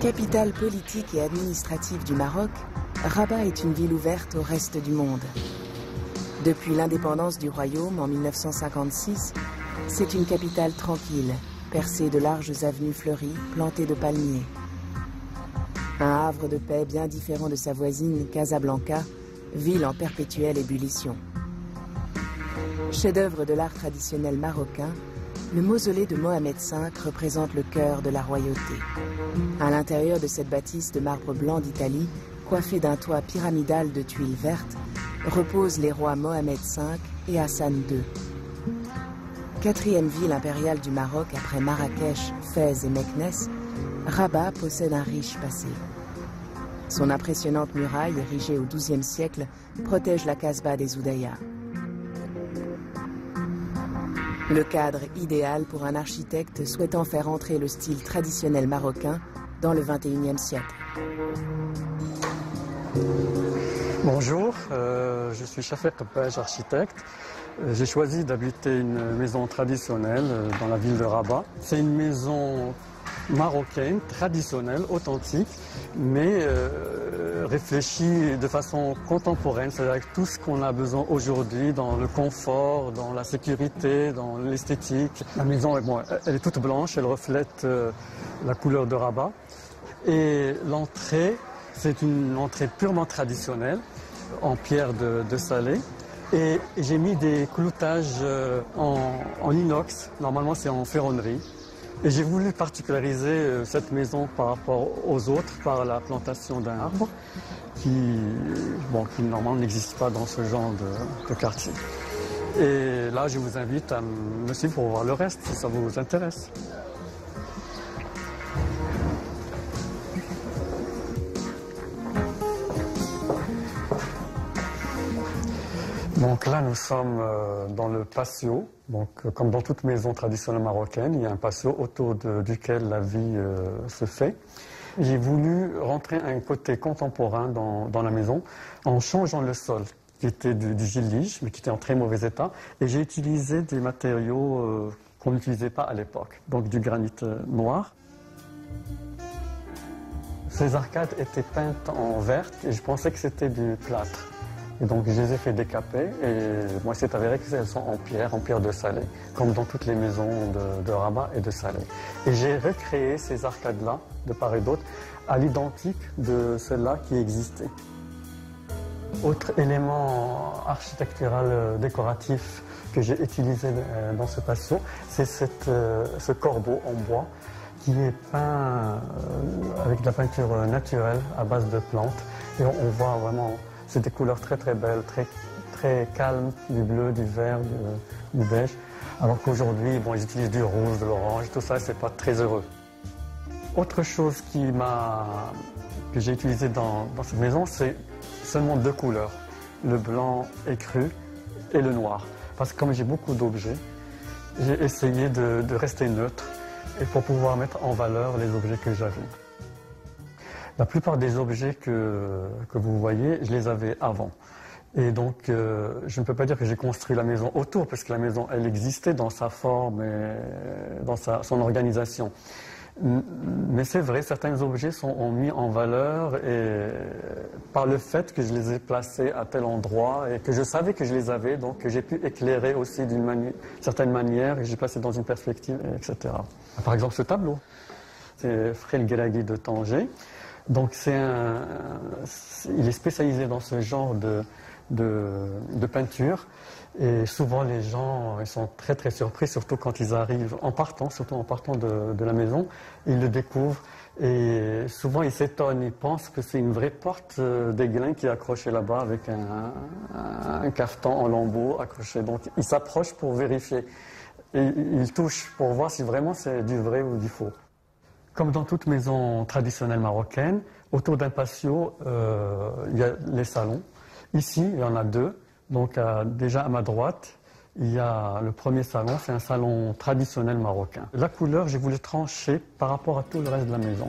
Capitale politique et administrative du Maroc, Rabat est une ville ouverte au reste du monde. Depuis l'indépendance du royaume en 1956, c'est une capitale tranquille, percée de larges avenues fleuries, plantées de palmiers. Un havre de paix bien différent de sa voisine Casablanca, ville en perpétuelle ébullition. Chef-d'œuvre de l'art traditionnel marocain, le mausolée de Mohamed V représente le cœur de la royauté. À l'intérieur de cette bâtisse de marbre blanc d'Italie, coiffée d'un toit pyramidal de tuiles vertes, reposent les rois Mohamed V et Hassan II. Quatrième ville impériale du Maroc après Marrakech, Fès et Meknès, Rabat possède un riche passé. Son impressionnante muraille, érigée au XIIe siècle, protège la Casbah des Oudayas. Le cadre idéal pour un architecte souhaitant faire entrer le style traditionnel marocain dans le XXIe siècle. Bonjour, je suis Chafek Page, architecte. J'ai choisi d'habiter une maison traditionnelle dans la ville de Rabat. C'est une maison marocaine, traditionnelle, authentique, mais réfléchie de façon contemporaine, c'est-à-dire avec tout ce qu'on a besoin aujourd'hui dans le confort, dans la sécurité, dans l'esthétique. La maison, bon, elle est toute blanche, elle reflète la couleur de Rabat. Et l'entrée, c'est une entrée purement traditionnelle, en pierre de Salé. Et j'ai mis des cloutages en inox, normalement c'est en ferronnerie. Et j'ai voulu particulariser cette maison par rapport aux autres par la plantation d'un arbre qui normalement n'existe pas dans ce genre de quartier. Et là, je vous invite à me suivre pour voir le reste, si ça vous intéresse. Donc là, nous sommes dans le patio. Donc, comme dans toute maison traditionnelle marocaine, il y a un patio autour duquel la vie se fait. J'ai voulu rentrer un côté contemporain dans la maison en changeant le sol, qui était du gillige, mais qui était en très mauvais état. Et j'ai utilisé des matériaux qu'on n'utilisait pas à l'époque, donc du granit noir. Ces arcades étaient peintes en vert et je pensais que c'était du plâtre. Et donc je les ai fait décaper et moi c'est avéré qu'elles sont en pierre de Salé, comme dans toutes les maisons de Rabat et de Salé. Et j'ai recréé ces arcades-là, de part et d'autre, à l'identique de celles-là qui existaient. Autre élément architectural décoratif que j'ai utilisé dans ce patio, c'est ce corbeau en bois qui est peint avec de la peinture naturelle à base de plantes. Et on voit vraiment... C'est des couleurs très très belles, très calmes, du bleu, du vert, du beige. Alors qu'aujourd'hui, ils utilisent du rouge, de l'orange, tout ça, c'est pas très heureux. Autre chose que j'ai utilisé dans cette maison, c'est seulement deux couleurs, le blanc écru et le noir. Parce que comme j'ai beaucoup d'objets, j'ai essayé de rester neutre et pour pouvoir mettre en valeur les objets que j'avais. La plupart des objets que vous voyez, je les avais avant. Et donc, je ne peux pas dire que j'ai construit la maison autour, parce que la maison, elle existait dans sa forme et dans son organisation. Mais c'est vrai, certains objets sont mis en valeur et par le fait que je les ai placés à tel endroit et que je savais que je les avais, donc j'ai pu éclairer aussi d'une certaine manière et j'ai placé dans une perspective, etc. Par exemple, ce tableau, c'est Frel Gueragui de Tanger. Donc il est spécialisé dans ce genre de peinture et souvent les gens ils sont très très surpris, surtout quand ils arrivent surtout en partant de la maison, ils le découvrent et souvent ils s'étonnent, ils pensent que c'est une vraie porte d'Aiglun qui est accrochée là-bas avec un cafetan en lambeaux accroché. Donc ils s'approchent pour vérifier et ils touchent pour voir si vraiment c'est du vrai ou du faux. Comme dans toute maison traditionnelle marocaine, autour d'un patio, il y a les salons. Ici, il y en a deux. Donc déjà à ma droite, il y a le premier salon, c'est un salon traditionnel marocain. La couleur, j'ai voulu trancher par rapport à tout le reste de la maison.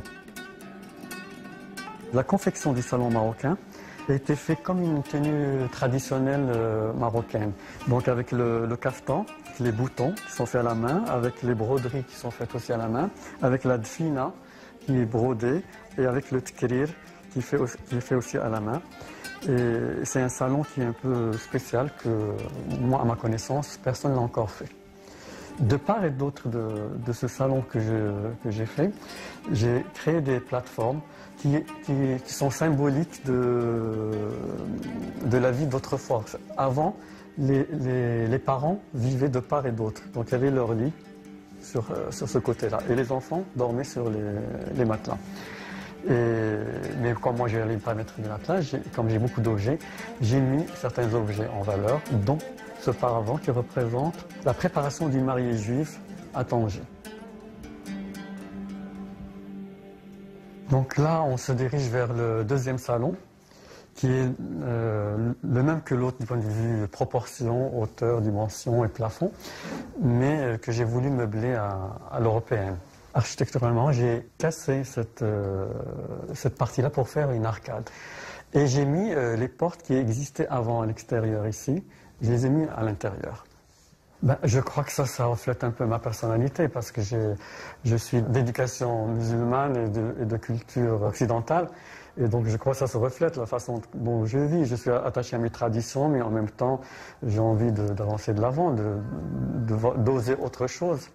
La confection du salon marocain a été faite comme une tenue traditionnelle marocaine. Donc avec le caftan, les boutons qui sont faits à la main, avec les broderies qui sont faites aussi à la main, avec la dfina qui est brodé et avec le tkrir qui est fait aussi à la main. Et c'est un salon qui est un peu spécial que moi, à ma connaissance, personne n'a encore fait. De part et d'autre de ce salon que j'ai fait, j'ai créé des plateformes qui sont symboliques de la vie d'autrefois. Avant, les parents vivaient de part et d'autre. Donc il y avait leur lit sur ce côté-là. Et les enfants dormaient sur les matelas. Mais comme moi, je n'arrive pas à mettre des matelas, comme j'ai beaucoup d'objets, j'ai mis certains objets en valeur, dont ce paravent qui représente la préparation du marié juif à Tanger. Donc là, on se dirige vers le deuxième salon, qui est le même que l'autre du point de vue proportion, hauteur, dimension et plafond, mais que j'ai voulu meubler à l'européenne. Architecturalement, j'ai cassé cette partie-là pour faire une arcade. Et j'ai mis les portes qui existaient avant à l'extérieur ici, je les ai mis à l'intérieur. Je crois que ça reflète un peu ma personnalité parce que je suis d'éducation musulmane et de culture occidentale. Et donc je crois que ça se reflète la façon dont je vis. Je suis attaché à mes traditions, mais en même temps, j'ai envie d'avancer de l'avant, d'oser autre chose.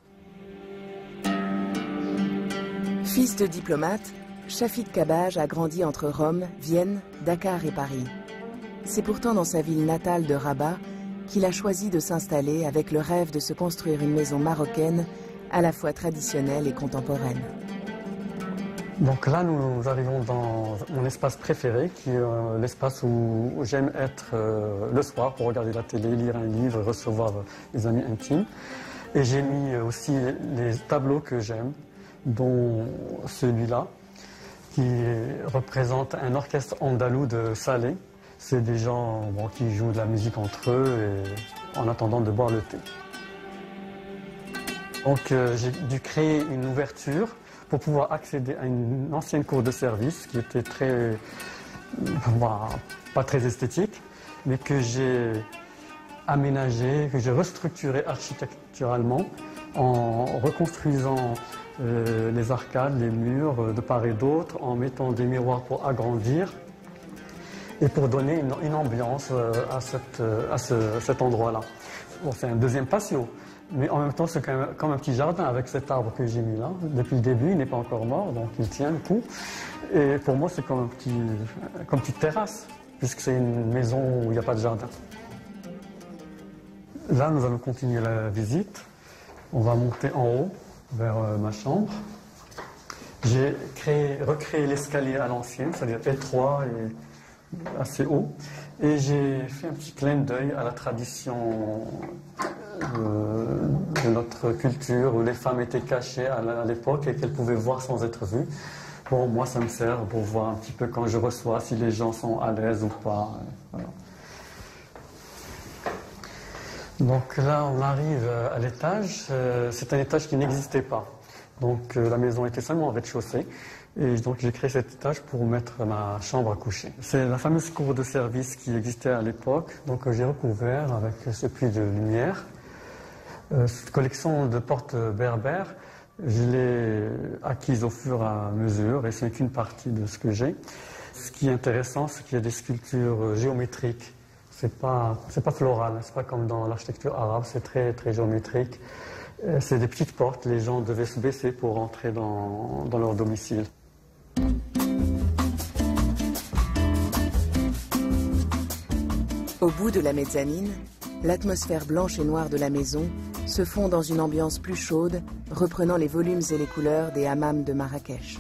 Fils de diplomate, Chafik Kabaj a grandi entre Rome, Vienne, Dakar et Paris. C'est pourtant dans sa ville natale de Rabat qu'il a choisi de s'installer avec le rêve de se construire une maison marocaine à la fois traditionnelle et contemporaine. Donc là, nous arrivons dans mon espace préféré, qui est l'espace où j'aime être le soir pour regarder la télé, lire un livre, recevoir des amis intimes. Et j'ai mis aussi les tableaux que j'aime, dont celui-là, qui représente un orchestre andalou de Salé. C'est des gens qui jouent de la musique entre eux et, en attendant de boire le thé. Donc j'ai dû créer une ouverture pour pouvoir accéder à une ancienne cour de service qui était pas très esthétique, mais que j'ai aménagée, que j'ai restructurée architecturalement en reconstruisant les arcades, les murs de part et d'autre, en mettant des miroirs pour agrandir et pour donner une ambiance à cet endroit-là. Bon, c'est un deuxième patio, mais en même temps c'est comme un petit jardin avec cet arbre que j'ai mis là. Depuis le début, il n'est pas encore mort, donc il tient le coup. Et pour moi, c'est comme une petite terrasse, puisque c'est une maison où il n'y a pas de jardin. Là, nous allons continuer la visite. On va monter en haut vers ma chambre. J'ai recréé l'escalier à l'ancienne, c'est-à-dire étroit et assez haut. Et j'ai fait un petit clin d'œil à la tradition de notre culture, où les femmes étaient cachées à l'époque et qu'elles pouvaient voir sans être vues. Bon, moi, ça me sert pour voir un petit peu quand je reçois, si les gens sont à l'aise ou pas. Voilà. Donc là, on arrive à l'étage. C'est un étage qui n'existait pas. Donc la maison était seulement au rez-de-chaussée. Et donc j'ai créé cet étage pour mettre ma chambre à coucher. C'est la fameuse cour de service qui existait à l'époque. Donc j'ai recouvert avec ce puits de lumière. Cette collection de portes berbères, je l'ai acquise au fur et à mesure et ce n'est qu'une partie de ce que j'ai. Ce qui est intéressant, c'est qu'il y a des sculptures géométriques. C'est pas floral, c'est pas comme dans l'architecture arabe, c'est très, très géométrique. C'est des petites portes, les gens devaient se baisser pour entrer dans leur domicile. Au bout de la mezzanine, l'atmosphère blanche et noire de la maison se fond dans une ambiance plus chaude, reprenant les volumes et les couleurs des hammams de Marrakech.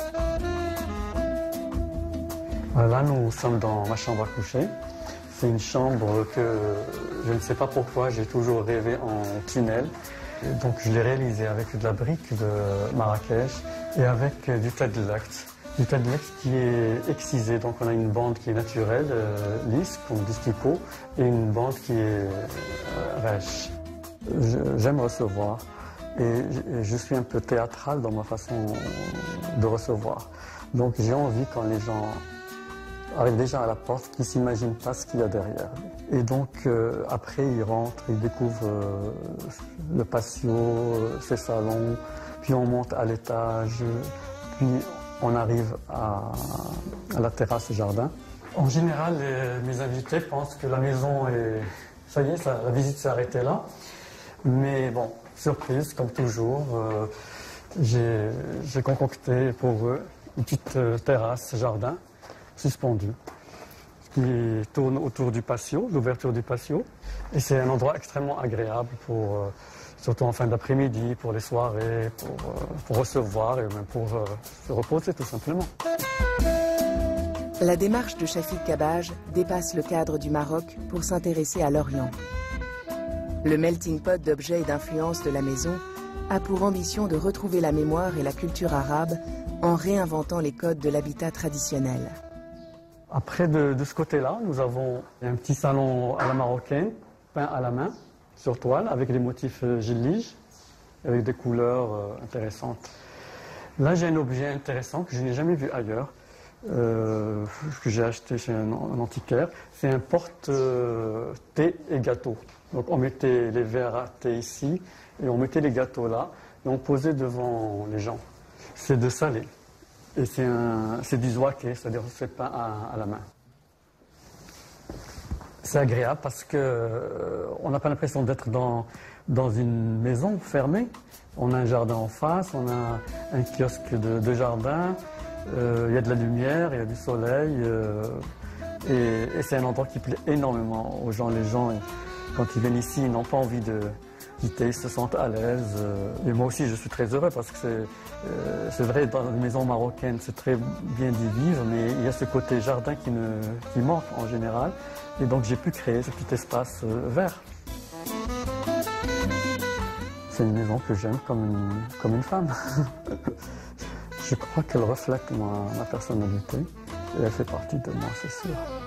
Là, nous sommes dans ma chambre à coucher. C'est une chambre que je ne sais pas pourquoi, j'ai toujours rêvé en tunnel. Et donc je l'ai réalisée avec de la brique de Marrakech et avec du tadlakt. Du tadlakt qui est excisé, donc on a une bande qui est naturelle, lisse, comme du stucco, et une bande qui est rêche. J'aime recevoir et je suis un peu théâtral dans ma façon de recevoir. Donc j'ai envie quand les gens arrivent déjà à la porte qu'ils ne s'imaginent pas ce qu'il y a derrière. Et donc après ils rentrent, ils découvrent le patio, ses salons, puis on monte à l'étage, puis On arrive à la terrasse jardin. En général, mes invités pensent que la maison est... Ça y est, la visite s'est arrêtée là. Mais bon, surprise, comme toujours, j'ai concocté pour eux une petite terrasse jardin suspendue qui tourne autour du patio, l'ouverture du patio. Et c'est un endroit extrêmement agréable pour... surtout en fin d'après-midi, pour les soirées, pour recevoir et même pour se reposer tout simplement. La démarche de Chafik Kabaj dépasse le cadre du Maroc pour s'intéresser à l'Orient. Le melting pot d'objets et d'influences de la maison a pour ambition de retrouver la mémoire et la culture arabe en réinventant les codes de l'habitat traditionnel. Après, de ce côté-là, nous avons un petit salon à la marocaine, peint à la main, sur toile, avec des motifs gillige, avec des couleurs intéressantes. Là, j'ai un objet intéressant que je n'ai jamais vu ailleurs, que j'ai acheté chez un antiquaire. C'est un porte-thé et gâteau. Donc, on mettait les verres à thé ici, et on mettait les gâteaux là, et on posait devant les gens. C'est de salé. Et c'est du zouaké, c'est-à-dire c'est peint à la main. C'est agréable parce qu'on n'a pas l'impression d'être dans une maison fermée. On a un jardin en face, on a un kiosque de jardin, il y a de la lumière, il y a du soleil. Et c'est un endroit qui plaît énormément aux gens. Les gens, quand ils viennent ici, ils n'ont pas envie de quitter, ils se sentent à l'aise. Et moi aussi, je suis très heureux parce que c'est vrai, dans les maisons marocaines, c'est très bien d'y vivre, mais il y a ce côté jardin qui manque en général. Et donc j'ai pu créer ce petit espace vert. C'est une maison que j'aime comme une femme. Je crois qu'elle reflète ma personnalité et elle fait partie de moi, c'est sûr.